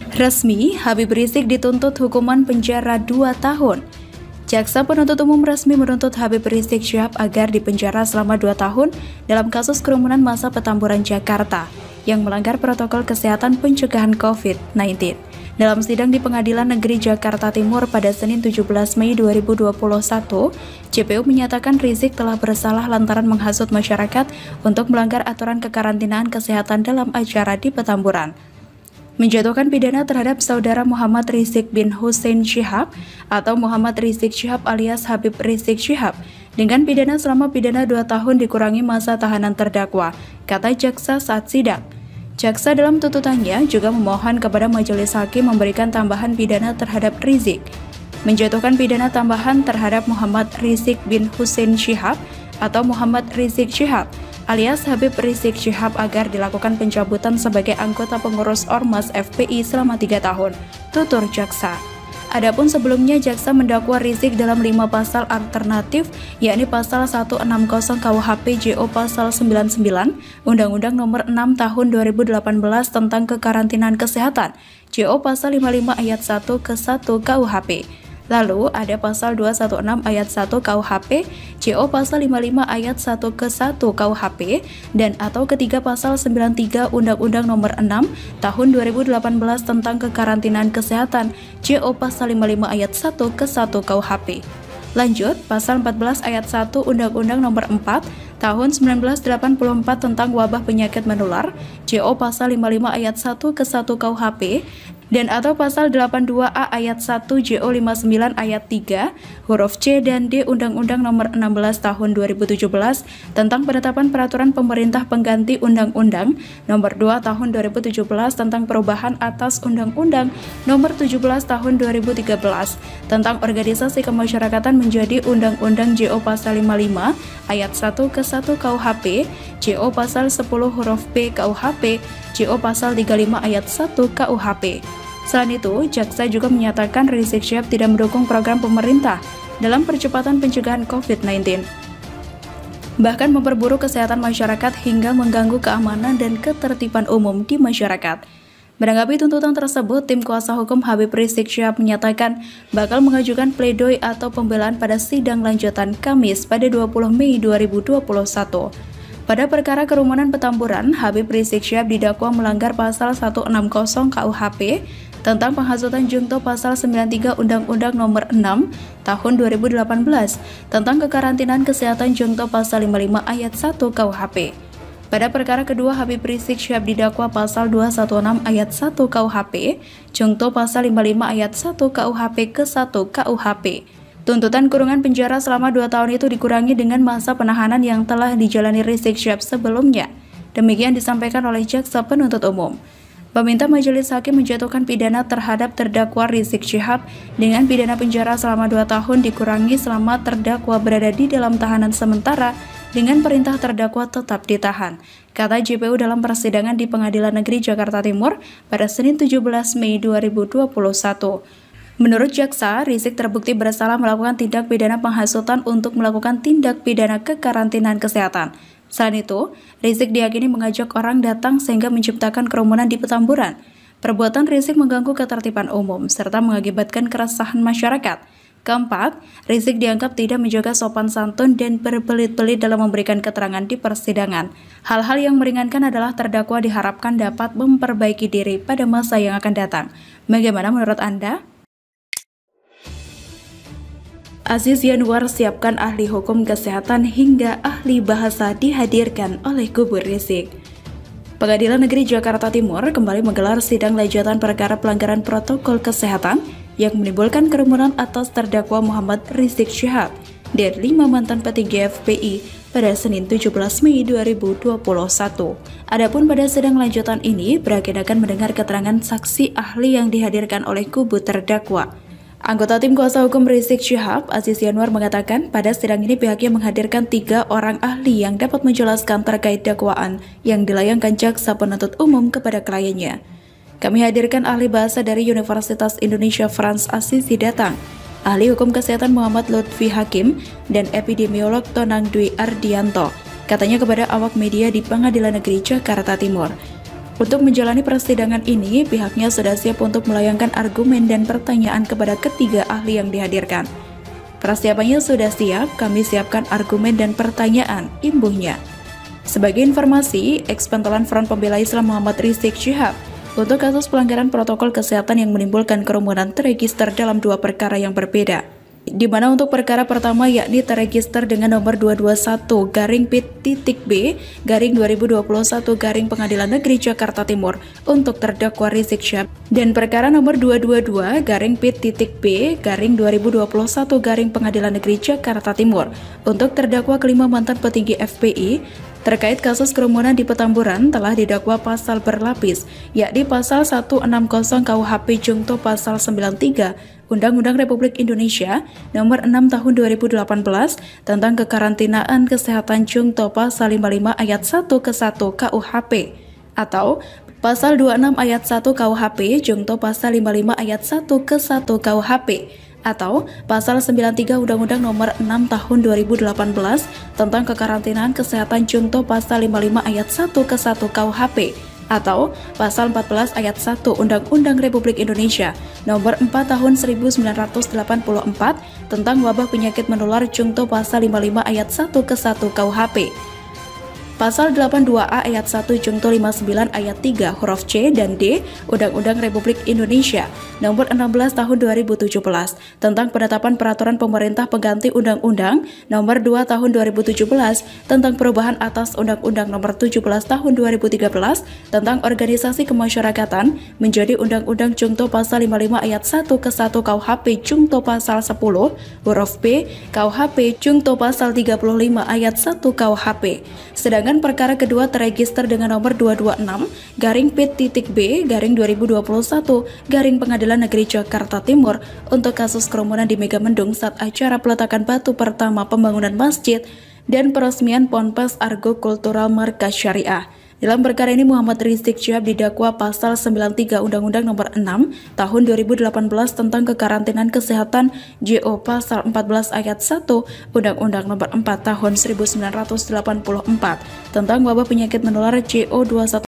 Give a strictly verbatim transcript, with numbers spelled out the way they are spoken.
Resmi, Habib Rizik dituntut hukuman penjara dua tahun. Jaksa penuntut umum resmi menuntut Habib Rizik Syihab agar dipenjara selama dua tahun dalam kasus kerumunan massa Petamburan, Jakarta yang melanggar protokol kesehatan pencegahan covid sembilan belas. Dalam sidang di Pengadilan Negeri Jakarta Timur pada Senin tujuh belas Mei dua ribu dua puluh satu, J P U menyatakan Rizik telah bersalah lantaran menghasut masyarakat untuk melanggar aturan kekarantinaan kesehatan dalam acara di Petamburan. Menjatuhkan pidana terhadap saudara Muhammad Rizik bin Hussein Syihab atau Muhammad Rizik Syihab alias Habib Rizik Syihab dengan pidana selama pidana dua tahun dikurangi masa tahanan terdakwa, kata jaksa saat sidang. Jaksa dalam tuntutannya juga memohon kepada majelis hakim memberikan tambahan pidana terhadap Rizik, menjatuhkan pidana tambahan terhadap Muhammad Rizik bin Hussein Syihab atau Muhammad Rizik Syihab alias Habib Rizik Syihab agar dilakukan pencabutan sebagai anggota pengurus Ormas F P I selama tiga tahun, tutur jaksa. Adapun sebelumnya jaksa mendakwa Rizik dalam lima pasal alternatif, yakni pasal seratus enam puluh K U H P J O pasal sembilan puluh sembilan, Undang-Undang Nomor enam Tahun dua ribu delapan belas tentang kekarantinaan kesehatan, J O pasal lima puluh lima ayat satu ke satu K U H P. Lalu ada pasal dua ratus enam belas ayat satu K U H P, J O pasal lima puluh lima ayat satu ke satu K U H P, dan atau ketiga pasal sembilan puluh tiga Undang-Undang Nomor enam Tahun dua ribu delapan belas tentang kekarantinaan kesehatan, J O pasal lima puluh lima ayat satu ke satu K U H P. Lanjut, pasal empat belas ayat satu Undang-Undang Nomor empat Tahun seribu sembilan ratus delapan puluh empat tentang wabah penyakit menular, J O pasal lima puluh lima ayat satu ke satu K U H P, dan atau pasal delapan puluh dua A ayat satu J O lima puluh sembilan ayat tiga huruf C dan D Undang-Undang Nomor enam belas Tahun dua ribu tujuh belas tentang penetapan peraturan pemerintah pengganti Undang-Undang Nomor dua Tahun dua ribu tujuh belas tentang perubahan atas Undang-Undang Nomor tujuh belas Tahun dua ribu tiga belas tentang organisasi kemasyarakatan menjadi Undang-Undang J O pasal lima puluh lima ayat satu ke satu K U H P, J O pasal sepuluh huruf P K U H P, J O pasal tiga puluh lima ayat satu K U H P. Selain itu, jaksa juga menyatakan Rizik Syihab tidak mendukung program pemerintah dalam percepatan pencegahan covid sembilan belas, bahkan memperburuk kesehatan masyarakat hingga mengganggu keamanan dan ketertiban umum di masyarakat. Menanggapi tuntutan tersebut, tim kuasa hukum Habib Rizik Syihab menyatakan bakal mengajukan pledoi atau pembelaan pada sidang lanjutan Kamis pada dua puluh Mei dua ribu dua puluh satu. Pada perkara kerumunan Petamburan, Habib Rizik Syihab didakwa melanggar pasal seratus enam puluh K U H P tentang penghasutan junto pasal sembilan puluh tiga Undang-Undang Nomor enam Tahun dua ribu delapan belas tentang kekarantinaan kesehatan junto pasal lima puluh lima ayat satu K U H P. Pada perkara kedua, Habib Rizik Syihab didakwa pasal dua ratus enam belas ayat satu K U H P junto pasal lima puluh lima ayat satu K U H P ke satu K U H P. Tuntutan kurungan penjara selama dua tahun itu dikurangi dengan masa penahanan yang telah dijalani Rizik Syihab sebelumnya. Demikian disampaikan oleh jaksa penuntut umum. Peminta majelis hakim menjatuhkan pidana terhadap terdakwa Rizik Syihab dengan pidana penjara selama dua tahun dikurangi selama terdakwa berada di dalam tahanan sementara dengan perintah terdakwa tetap ditahan, kata J P U dalam persidangan di Pengadilan Negeri Jakarta Timur pada Senin tujuh belas Mei dua ribu dua puluh satu. Menurut jaksa, Rizik terbukti bersalah melakukan tindak pidana penghasutan untuk melakukan tindak pidana kekarantinaan kesehatan. Selain itu, Rizik diyakini mengajak orang datang sehingga menciptakan kerumunan di Petamburan. Perbuatan Rizik mengganggu ketertiban umum serta mengakibatkan keresahan masyarakat. Keempat, Rizik dianggap tidak menjaga sopan santun dan berbelit-belit dalam memberikan keterangan di persidangan. Hal-hal yang meringankan adalah terdakwa diharapkan dapat memperbaiki diri pada masa yang akan datang. Bagaimana menurut Anda? Aziz Yanuar siapkan ahli hukum kesehatan hingga ahli bahasa dihadirkan oleh kubu Rizik. Pengadilan Negeri Jakarta Timur kembali menggelar sidang lanjutan perkara pelanggaran protokol kesehatan yang menimbulkan kerumunan atas terdakwa Muhammad Rizik Syihab dan lima mantan petinggi F P I pada Senin tujuh belas Mei dua ribu dua puluh satu. Adapun pada sidang lanjutan ini beragendakan mendengar keterangan saksi ahli yang dihadirkan oleh kubu terdakwa. Anggota tim kuasa hukum Rizik Syihab, Aziz Yanuar mengatakan pada sidang ini pihaknya menghadirkan tiga orang ahli yang dapat menjelaskan terkait dakwaan yang dilayangkan jaksa penuntut umum kepada kliennya. Kami hadirkan ahli bahasa dari Universitas Indonesia Frans Assisi datang, ahli hukum kesehatan Muhammad Lutfi Hakim, dan epidemiolog Tonang Dwi Ardianto, katanya kepada awak media di Pengadilan Negeri Jakarta Timur. Untuk menjalani persidangan ini, pihaknya sudah siap untuk melayangkan argumen dan pertanyaan kepada ketiga ahli yang dihadirkan. Persiapannya sudah siap, kami siapkan argumen dan pertanyaan, imbuhnya. Sebagai informasi, eks-Pentolan Front Pembela Islam Muhammad Rizik Syihab untuk kasus pelanggaran protokol kesehatan yang menimbulkan kerumunan terregister dalam dua perkara yang berbeda. Di mana untuk perkara pertama yakni terregister dengan nomor dua dua satu garing P titik B garing dua ribu dua puluh satu garing Pengadilan Negeri Jakarta Timur untuk terdakwa Rizik Syihab, dan perkara nomor dua dua dua garing P titik B garing dua ribu dua puluh satu garing Pengadilan Negeri Jakarta Timur untuk terdakwa kelima mantan petinggi F P I terkait kasus kerumunan di Petamburan telah didakwa pasal berlapis, yakni pasal seratus enam puluh K U H P Junto pasal sembilan puluh tiga Undang-Undang Republik Indonesia Nomor enam Tahun dua ribu delapan belas tentang kekarantinaan kesehatan Junto pasal lima puluh lima ayat satu ke satu K U H P, atau pasal dua puluh enam ayat satu K U H P Junto pasal lima puluh lima ayat satu ke satu K U H P, atau pasal sembilan puluh tiga Undang-Undang Nomor enam Tahun dua ribu delapan belas tentang kekarantinaan kesehatan Junto pasal lima puluh lima ayat satu ke satu K U H P, atau pasal empat belas ayat satu Undang-Undang Republik Indonesia Nomor empat Tahun seribu sembilan ratus delapan puluh empat tentang wabah penyakit menular Junto pasal lima puluh lima ayat satu ke satu K U H P. Pasal delapan puluh dua A ayat satu Junto lima puluh sembilan ayat tiga huruf C dan D Undang-Undang Republik Indonesia Nomor enam belas Tahun dua ribu tujuh belas tentang penetapan peraturan pemerintah pengganti Undang-Undang Nomor dua Tahun dua ribu tujuh belas tentang perubahan atas Undang-Undang Nomor tujuh belas Tahun dua ribu tiga belas tentang organisasi kemasyarakatan menjadi Undang-Undang Junto pasal lima puluh lima ayat satu ke satu K U H P Junto pasal sepuluh huruf B K U H P Junto pasal tiga puluh lima ayat satu K U H P. Sedangkan perkara kedua terregister dengan nomor dua dua enam garing P titik B garing dua ribu dua puluh satu garing Pengadilan Negeri Jakarta Timur untuk kasus kerumunan di Megamendung saat acara peletakan batu pertama pembangunan masjid dan peresmian Ponpes Argo Kultural Markas Syariah. Dalam perkara ini Muhammad Rizik Syihab didakwa pasal sembilan puluh tiga Undang-Undang Nomor enam Tahun dua ribu delapan belas tentang kekarantinaan kesehatan J O pasal empat belas ayat satu Undang-Undang Nomor empat Tahun seribu sembilan ratus delapan puluh empat tentang wabah penyakit menular J O dua puluh satu